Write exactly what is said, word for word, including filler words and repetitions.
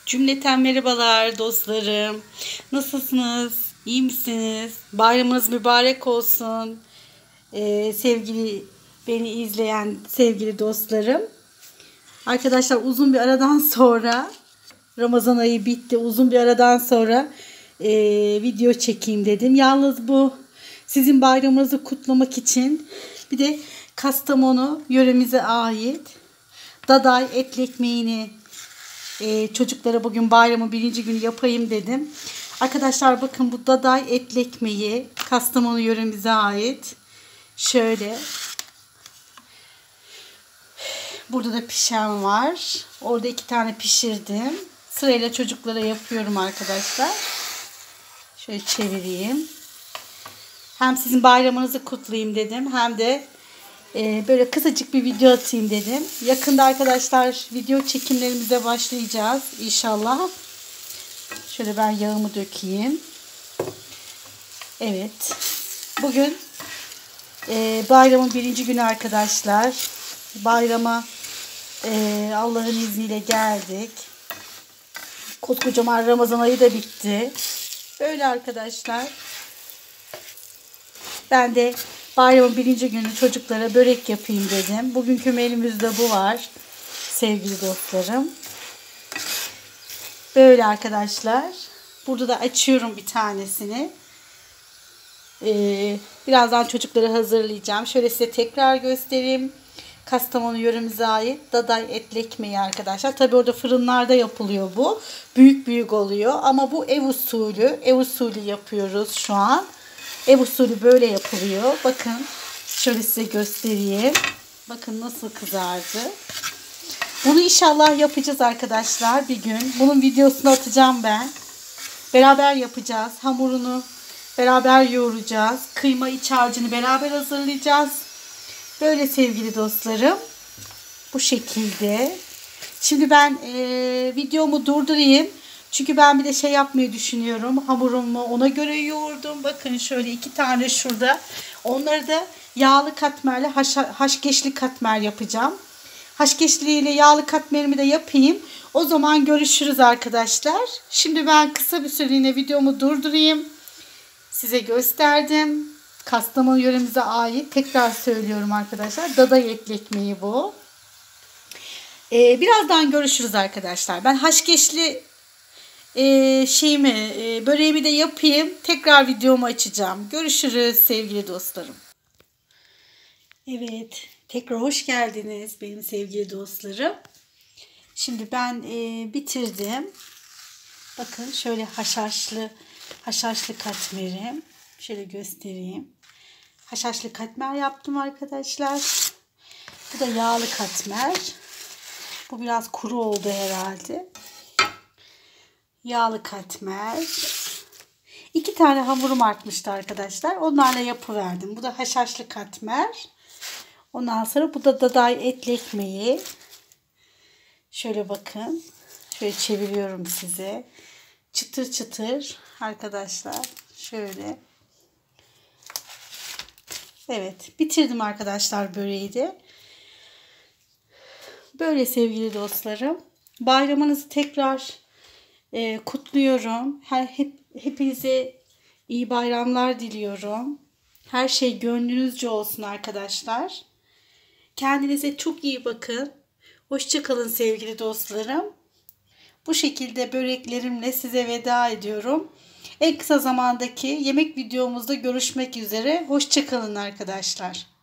Cümleten merhabalar dostlarım. Nasılsınız? İyi misiniz? Bayramınız mübarek olsun. Ee, sevgili beni izleyen sevgili dostlarım. Arkadaşlar uzun bir aradan sonra Ramazan ayı bitti. Uzun bir aradan sonra e, video çekeyim dedim. Yalnız bu sizin bayramınızı kutlamak için bir de Kastamonu yöremize ait daday etli ekmeğini Ee, çocuklara bugün bayramın birinci günü yapayım dedim. Arkadaşlar bakın bu daday etli ekmeği Kastamonu yöremize ait. Şöyle. Burada da pişen var. Orada iki tane pişirdim. Sırayla çocuklara yapıyorum arkadaşlar. Şöyle çevireyim. Hem sizin bayramınızı kutlayayım dedim. Hem de Ee, böyle kısacık bir video atayım dedim. Yakında arkadaşlar video çekimlerimize başlayacağız inşallah. Şöyle ben yağımı dökeyim. Evet. Bugün e, bayramın birinci günü arkadaşlar. Bayrama e, Allah'ın izniyle geldik. Koskocaman Ramazan ayı da bitti. Böyle arkadaşlar. Ben de bayramın birinci günü çocuklara börek yapayım dedim. Bugünkü menümüzde bu var. Sevgili dostlarım. Böyle arkadaşlar. Burada da açıyorum bir tanesini. Ee, birazdan çocukları hazırlayacağım. Şöyle size tekrar göstereyim. Kastamonu yöremize ait daday etli ekmeği arkadaşlar. Tabi orada fırınlarda yapılıyor bu. Büyük büyük oluyor. Ama bu ev usulü. Ev usulü yapıyoruz şu an. Ev usulü böyle yapılıyor. Bakın şöyle size göstereyim. Bakın nasıl kızardı. Bunu inşallah yapacağız arkadaşlar bir gün. Bunun videosunu atacağım ben. Beraber yapacağız. Hamurunu beraber yoğuracağız. Kıyma iç harcını beraber hazırlayacağız. Böyle sevgili dostlarım. Bu şekilde. Şimdi ben e, videomu durdurayım. Çünkü ben bir de şey yapmayı düşünüyorum. Hamurumu ona göre yoğurdum. Bakın şöyle iki tane şurada. Onları da yağlı katmerle haş, haşkeşli katmer yapacağım. Haşkeşli ile yağlı katmerimi de yapayım. O zaman görüşürüz arkadaşlar. Şimdi ben kısa bir süreliğine videomu durdurayım. Size gösterdim. Kastamonu yöremize ait. Tekrar söylüyorum arkadaşlar. Daday etli ekmeği bu. Ee, birazdan görüşürüz arkadaşlar. Ben haşkeşli Ee, şeyimi, e, böreğimi de yapayım. Tekrar videomu açacağım. Görüşürüz sevgili dostlarım. Evet, tekrar hoş geldiniz benim sevgili dostlarım. Şimdi ben e, bitirdim. Bakın şöyle haşhaşlı haşhaşlı katmerim. Şöyle göstereyim. Haşhaşlı katmer yaptım arkadaşlar. Bu da yağlı katmer. Bu biraz kuru oldu herhalde. Yağlı katmer. İki tane hamurum artmıştı arkadaşlar. Onlarla yapıverdim. Bu da haşhaşlı katmer. Ondan sonra bu da daday etli ekmeği. Şöyle bakın. Şöyle çeviriyorum size. Çıtır çıtır arkadaşlar. Şöyle. Evet. Bitirdim arkadaşlar böreği de. Böyle sevgili dostlarım. Bayramınızı tekrar E, kutluyorum. Her, hep, hepinize iyi bayramlar diliyorum. Her şey gönlünüzce olsun arkadaşlar. Kendinize çok iyi bakın. Hoşça kalın sevgili dostlarım. Bu şekilde böreklerimle size veda ediyorum. En kısa zamandaki yemek videomuzda görüşmek üzere. Hoşça kalın arkadaşlar.